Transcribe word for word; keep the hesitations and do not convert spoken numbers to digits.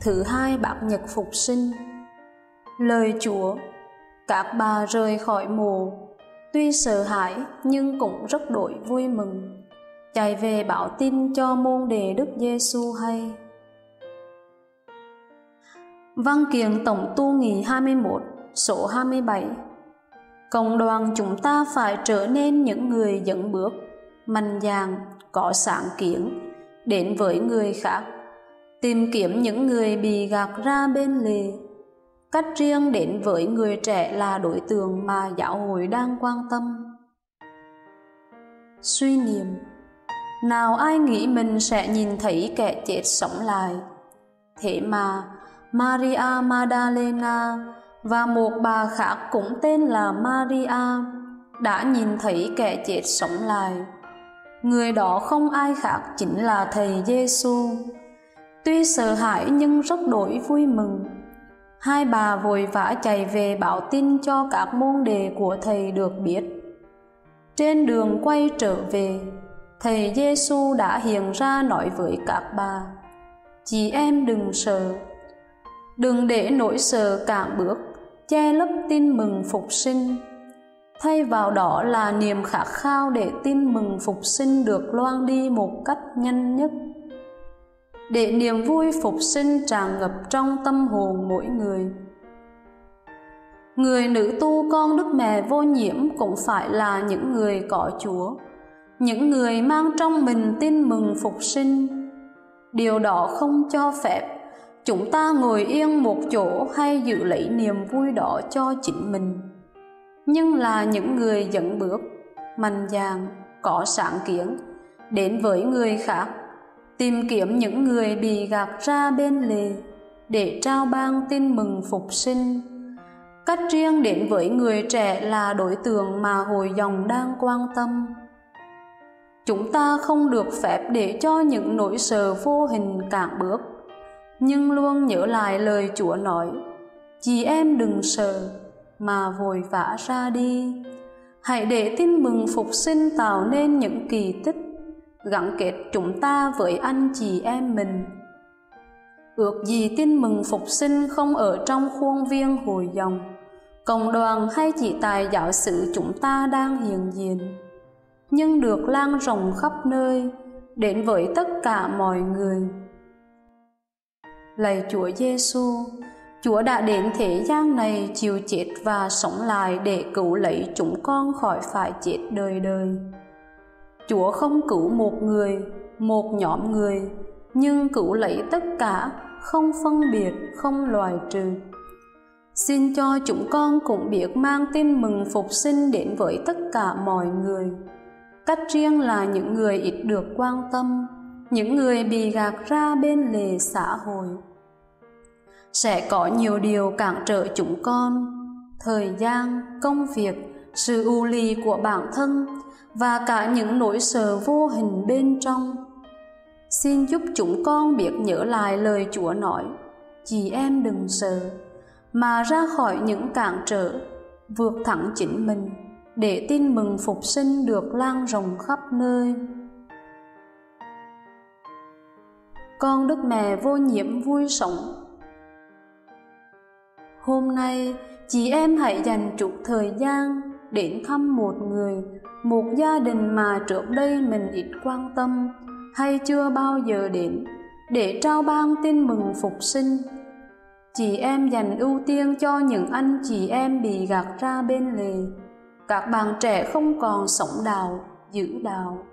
Thứ hai Bát Nhật phục sinh. Lời Chúa: các bà rời khỏi mộ, tuy sợ hãi nhưng cũng rất đổi vui mừng, chạy về báo tin cho môn đệ Đức Giêsu hay. Văn kiện Tổng tu nghị hai mươi mốt, số hai mươi bảy. Cộng đoàn chúng ta phải trở nên những người dẫn bước, mạnh dạn, có sáng kiến, đến với người khác, tìm kiếm những người bị gạt ra bên lề. Cách riêng đến với người trẻ là đối tượng mà giáo hội đang quan tâm. Suy niệm: nào ai nghĩ mình sẽ nhìn thấy kẻ chết sống lại? Thế mà Maria Magdalena và một bà khác cũng tên là Maria đã nhìn thấy kẻ chết sống lại. Người đó không ai khác chính là Thầy Giêsu. Tuy sợ hãi nhưng rất đổi vui mừng. Hai bà vội vã chạy về báo tin cho các môn đệ của Thầy được biết. Trên đường quay trở về, Thầy Giêsu đã hiện ra nói với các bà: chị em đừng sợ, đừng để nỗi sợ cản bước che lấp tin mừng phục sinh. Thay vào đó là niềm khát khao để tin mừng phục sinh được loan đi một cách nhanh nhất, để niềm vui phục sinh tràn ngập trong tâm hồn mỗi người. Người nữ tu con Đức Mẹ Vô Nhiễm cũng phải là những người có Chúa, những người mang trong mình tin mừng phục sinh. Điều đó không cho phép chúng ta ngồi yên một chỗ hay giữ lấy niềm vui đó cho chính mình, nhưng là những người dẫn bước, mạnh dạn, có sáng kiến, đến với người khác, tìm kiếm những người bị gạt ra bên lề, để trao ban tin mừng phục sinh. Cách riêng đến với người trẻ là đối tượng mà hội dòng đang quan tâm. Chúng ta không được phép để cho những nỗi sợ vô hình cản bước, nhưng luôn nhớ lại lời Chúa nói: chị em đừng sợ, mà vội vã ra đi. Hãy để tin mừng phục sinh tạo nên những kỳ tích, gắn kết chúng ta với anh chị em mình. Ước gì tin mừng phục sinh không ở trong khuôn viên hội dòng, cộng đoàn hay chỉ tại giáo xứ chúng ta đang hiện diện, nhưng được lan rộng khắp nơi, đến với tất cả mọi người. Lạy Chúa Giêsu, Chúa đã đến thế gian này chịu chết và sống lại để cứu lấy chúng con khỏi phải chết đời đời. Chúa không cứu một người, một nhóm người, nhưng cứu lấy tất cả, không phân biệt, không loại trừ. Xin cho chúng con cũng biết mang tin mừng phục sinh đến với tất cả mọi người. Cách riêng là những người ít được quan tâm, những người bị gạt ra bên lề xã hội. Sẽ có nhiều điều cản trở chúng con: thời gian, công việc, sự ưu lì của bản thân và cả những nỗi sợ vô hình bên trong. Xin giúp chúng con biết nhớ lại lời Chúa nói: chị em đừng sợ, mà ra khỏi những cản trở, vượt thẳng chính mình, để tin mừng phục sinh được lan rộng khắp nơi. Con Đức Mẹ Vô Nhiễm vui sống. Hôm nay, chị em hãy dành chút thời gian đến thăm một người, một gia đình mà trước đây mình ít quan tâm hay chưa bao giờ đến, để trao ban tin mừng phục sinh. Chị em dành ưu tiên cho những anh chị em bị gạt ra bên lề, các bạn trẻ không còn sống đạo, giữ đạo.